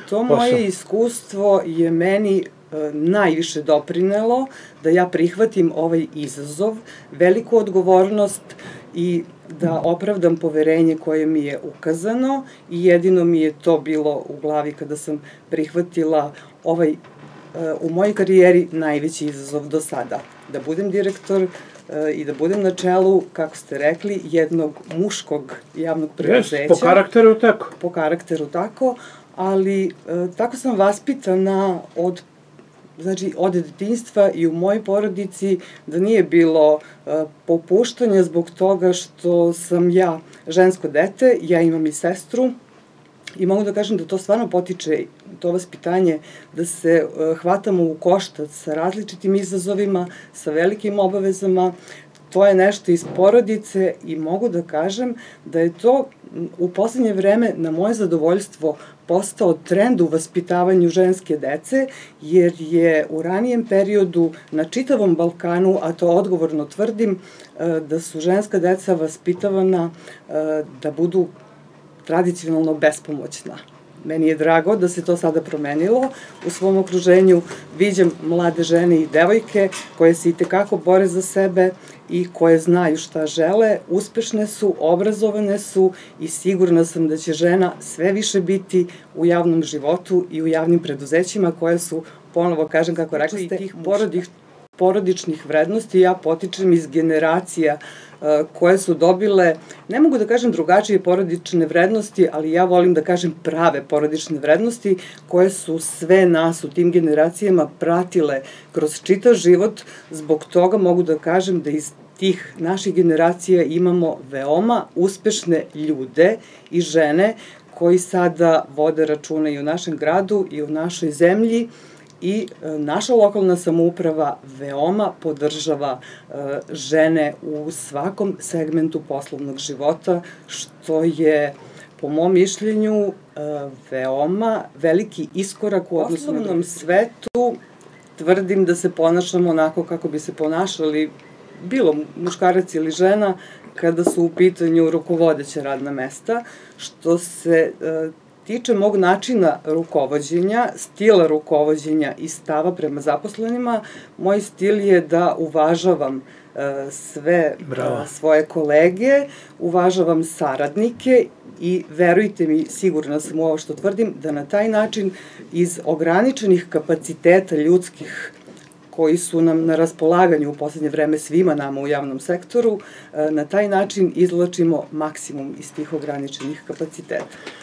To moje iskustvo je meni najviše doprinelo da ja prihvatim ovaj izazov, veliku odgovornost i da opravdam poverenje koje mi je ukazano i jedino mi je to bilo u glavi kada sam prihvatila ovaj u mojoj karijeri najveći izazov do sada. Da budem direktor i da budem na čelu, kako ste rekli, jednog muškog javnog preduzeća. Po karakteru tako. Po karakteru tako, ali tako sam vaspitana od detinjstva i u mojoj porodici da nije bilo popuštanja zbog toga što sam ja žensko dete, ja imam i sestru i mogu da kažem da to stvarno potiče, to vaspitanje, da se hvatamo u koštac sa različitim izazovima, sa velikim obavezama. To je nešto iz porodice i mogu da kažem da je to u poslednje vreme na moje zadovoljstvo postao trend u vaspitavanju ženske dece, jer je u ranijem periodu na čitavom Balkanu, a to odgovorno tvrdim, da su ženska deca vaspitavana da budu tradicionalno bespomoćna. Meni je drago da se to sada promenilo. U svom okruženju viđam mlade žene i devojke koje se itekako bore za sebe i koje znaju šta žele, uspešne su, obrazovane su i sigurna sam da će žena sve više biti u javnom životu i u javnim preduzećima koje su, ponovo kažem kako rekli ste, tih porodičnih vrednosti. Ja potičem iz generacija koje su dobile, ne mogu da kažem drugačije porodične vrednosti, ali ja volim da kažem prave porodične vrednosti koje su sve nas u tim generacijama pratile kroz čitav život. Zbog toga mogu da kažem da iz tih naših generacija imamo veoma uspešne ljude i žene koji sada vode računa i u našem gradu i u našoj zemlji. I naša lokalna samouprava veoma podržava žene u svakom segmentu poslovnog života, što je, po mom mišljenju, veoma veliki iskorak u poslovnom svetu. Tvrdim da se ponašamo onako kako bi se ponašali, bilo muškarac ili žena, kada su u pitanju rukovodeća radna mesta, što se tiče mog načina rukovođenja, stila rukovođenja i stava prema zaposlenima, moj stil je da uvažavam sve svoje kolege, uvažavam saradnike i verujte mi, sigurna sam u ovo što tvrdim, da na taj način iz ograničenih kapaciteta ljudskih koji su nam na raspolaganju u poslednje vreme svima nama u javnom sektoru, na taj način izvlačimo maksimum iz tih ograničenih kapaciteta.